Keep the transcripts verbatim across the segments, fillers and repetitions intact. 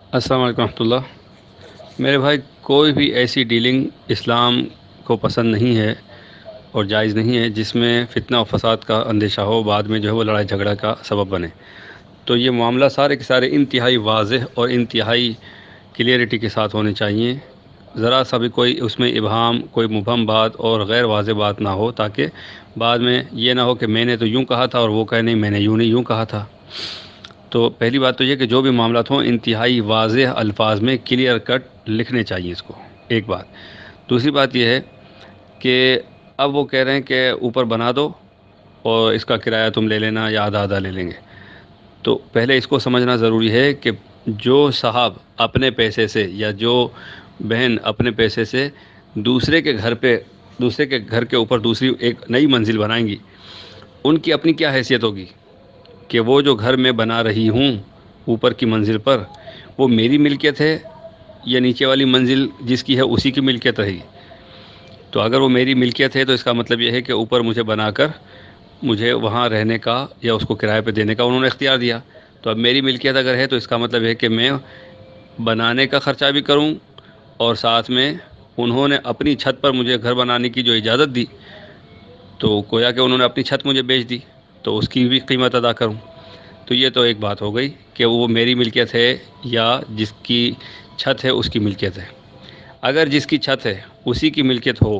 السلام علیکم ورحمۃ اللہ۔ میرے بھائی، کوئی بھی ایسی ڈیلنگ اسلام کو پسند نہیں ہے اور جائز نہیں ہے جس میں فتنہ و فساد کا اندیشہ ہو، بعد میں جو ہے وہ لڑائی جھگڑا کا سبب بنے۔ تو یہ معاملہ سارے کے سارے انتہائی واضح اور انتہائی کلیئرٹی کے ساتھ ہونے چاہیے۔ ذرا سا بھی کوئی اس میں ابہام، کوئی مبہم بات اور غیر واضح بات نہ ہو، تاکہ بعد میں یہ نہ ہو کہ میں نے تو یوں کہا تھا اور وہ کہے نہیں میں نے یوں نہیں یوں کہا تھا۔ تو پہلی بات تو یہ کہ جو بھی معاملات ہوں انتہائی واضح الفاظ میں کلیئر کٹ لکھنے چاہیے اس کو، ایک بات۔ دوسری بات یہ ہے کہ اب وہ کہہ رہے ہیں کہ اوپر بنا دو اور اس کا کرایہ تم لے لینا یا آدھا آدھا لے لیں گے۔ تو پہلے اس کو سمجھنا ضروری ہے کہ جو صاحب اپنے پیسے سے یا جو بہن اپنے پیسے سے دوسرے کے گھر پہ دوسرے کے گھر کے اوپر دوسری ایک نئی منزل بنائیں گی، ان کی اپنی کیا حیثیت ہوگی کہ وہ جو گھر میں بنا رہی ہوں اوپر کی منزل پر، وہ میری ملکیت ہے یا نیچے والی منزل جس کی ہے اسی کی ملکیت رہے گی؟ تو اگر وہ میری ملکیت ہے تو اس کا مطلب یہ ہے کہ اوپر مجھے بنا کر مجھے وہاں رہنے کا یا اس کو کرائے پہ دینے کا انہوں نے اختیار دیا۔ تو اب میری ملکیت اگر ہے تو اس کا مطلب ہے کہ میں بنانے کا خرچہ بھی کروں، اور ساتھ میں انہوں نے اپنی چھت پر مجھے گھر بنانے کی جو اجازت دی، تو گویا کہ انہوں نے اپنی چھت مجھے بیچ دی، تو اس کی بھی قیمت ادا کروں۔ تو یہ تو ایک بات ہو گئی کہ وہ میری ملکیت ہے یا جس کی چھت ہے اس کی ملکیت ہے۔ اگر جس کی چھت ہے اسی کی ملکیت ہو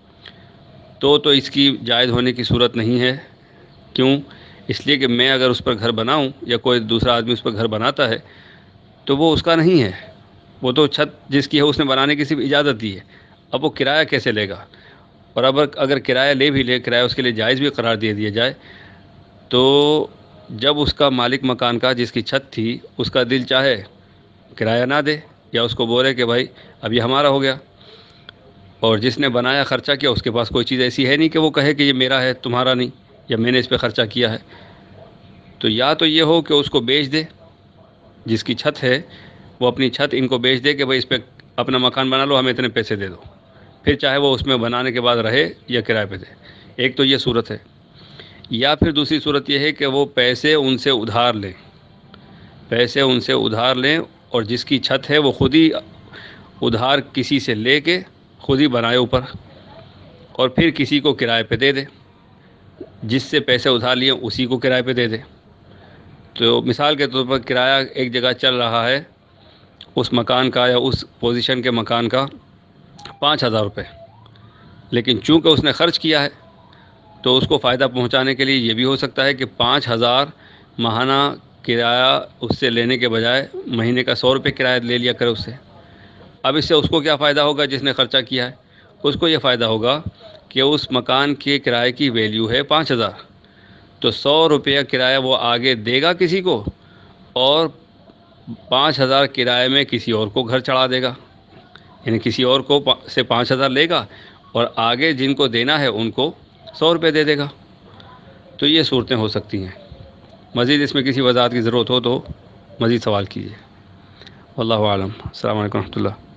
تو تو اس کی جائز ہونے کی صورت نہیں ہے۔ کیوں؟ اس لیے کہ میں اگر اس پر گھر بناؤں یا کوئی دوسرا آدمی اس پر گھر بناتا ہے تو وہ اس کا نہیں ہے، وہ تو چھت جس کی ہے اس نے بنانے کی صرف اجازت دی ہے۔ اب وہ کرایہ کیسے لے گا؟ اور اب اگر کرایہ لے بھی لے، کرایہ اس کے لیے جائز بھی قرار دے دیا جائے، تو جب اس کا مالک مکان کا جس کی چھت تھی اس کا دل چاہے کرایہ نہ دے یا اس کو بولے کہ بھائی اب یہ ہمارا ہو گیا، اور جس نے بنایا خرچہ کیا اس کے پاس کوئی چیز ایسی ہے نہیں کہ وہ کہے کہ یہ میرا ہے تمہارا نہیں، یا میں نے اس پہ خرچہ کیا ہے، تو یا تو یہ ہو کہ اس کو بیچ دے، جس کی چھت ہے وہ اپنی چھت ان کو بیچ دے کہ بھائی اس پہ اپنا مکان بنا لو، ہمیں اتنے پیسے دے دو، پھر چاہے وہ اس میں بنانے کے بعد رہے یا کرائے پہ دے۔ ایک تو یہ صورت ہے۔ یا پھر دوسری صورت یہ ہے کہ وہ پیسے ان سے ادھار لیں، پیسے ان سے ادھار لیں اور جس کی چھت ہے وہ خود ہی ادھار کسی سے لے کے خود ہی بنائے اوپر، اور پھر کسی کو کرائے پہ دے دے، جس سے پیسے ادھار لیے اسی کو کرائے پہ دے دے۔ تو مثال کے طور پر کرایہ ایک جگہ چل رہا ہے اس مکان کا یا اس پوزیشن کے مکان کا پانچ ہزار روپے، لیکن چونکہ اس نے خرچ کیا ہے تو اس کو فائدہ پہنچانے کے لیے یہ بھی ہو سکتا ہے کہ پانچ ہزار ماہانہ کرایہ اس سے لینے کے بجائے مہینے کا سو روپے کرایہ لے لیا کرے اس سے۔ اب اس سے اس کو کیا فائدہ ہوگا؟ جس نے خرچہ کیا ہے اس کو یہ فائدہ ہوگا کہ اس مکان کے کرائے کی ویلیو ہے پانچ ہزار، تو سو روپیہ کرایہ وہ آگے دے گا کسی کو، اور پانچ ہزار کرائے میں کسی اور کو گھر چڑھا دے گا، یعنی کسی اور کو سے پانچ ہزار لے گا اور آگے جن کو دینا ہے ان کو سو روپے دے دے گا۔ تو یہ صورتیں ہو سکتی ہیں۔ مزید اس میں کسی وضاحت کی ضرورت ہو تو مزید سوال کیجیے۔ واللہ اعلم۔ السلام علیکم ورحمۃ اللہ۔